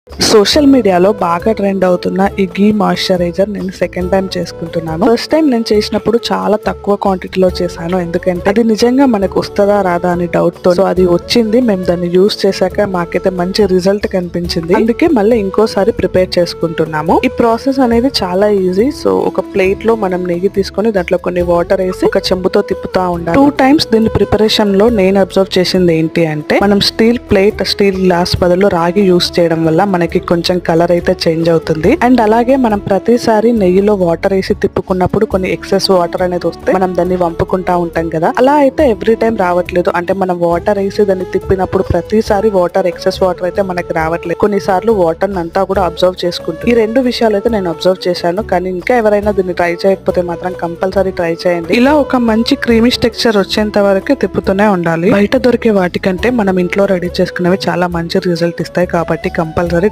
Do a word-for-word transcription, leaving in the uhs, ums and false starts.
Social మీడియాలో బాగా trend అవుతున్న ఈ గీ మాయిశ్చరైజర్ నేను సెకండ్ టైం చేసుకుంటున్నాను. ఫస్ట్ టైం నేను చేసినప్పుడు చాలా తక్కువ క్వాంటిటీలో చేశాను, ఎందుకంటే అది నిజంగా మనకు వస్తుందా రాదా అని డౌట్ తో. సో అది వచ్చింది, మేము దాన్ని యూస్ చేశాక మాకైతే మంచి రిజల్ట్ కనిపించింది. అందుకే మళ్ళీ ఇంకోసారి ప్రిపేర్ చేసుకుంటున్నాము. ఈ ప్రాసెస్ అనేది చాలా ఈజీ. సో ఒక ప్లేట్ లో మనం నెయ్యి తీసుకొని దాంట్లో కొన్ని వాటర్ వేసి ఒక చెంబుతో తిప్పుతా ఉండాలి. టూ టైమ్స్ దీని ప్రిపరేషన్ లో నేను అబ్జర్వ్ చేసింది ఏంటి అంటే, మనం స్టీల్ ప్లేట్ స్టీల్ గ్లాస్ బదులు రాగి యూస్ చేయడం వల్ల మనకి కొంచెం కలర్ అయితే చేంజ్ అవుతుంది. అండ్ అలాగే మనం ప్రతిసారి నెయ్యిలో వాటర్ వేసి తిప్పుకున్నప్పుడు కొన్ని ఎక్సెస్ వాటర్ అనేది వస్తే మనం దాన్ని వంపుకుంటా ఉంటాం కదా, అలా అయితే ఎవ్రీ టైం రావట్లేదు. అంటే మనం వాటర్ వేసి దాన్ని తిప్పినప్పుడు ప్రతిసారి వాటర్ ఎక్సెస్ వాటర్ అయితే మనకి రావట్లేదు. కొన్నిసార్లు వాటర్ అంతా కూడా అబ్జర్వ్ చేసుకుంటుంది. ఈ రెండు విషయాలు అయితే నేను అబ్జర్వ్ చేశాను. కానీ ఇంకా ఎవరైనా దీన్ని ట్రై చేయకపోతే మాత్రం కంపల్సరీ ట్రై చేయండి. ఇలా ఒక మంచి క్రీమిష్ టెక్స్చర్ వచ్చేంత వరకు తిప్పుతూనే ఉండాలి. బయట దొరికే వాటికంటే మనం ఇంట్లో రెడీ చేసుకునేవి చాలా మంచి రిజల్ట్ ఇస్తాయి, కాబట్టి కంపల్సరీ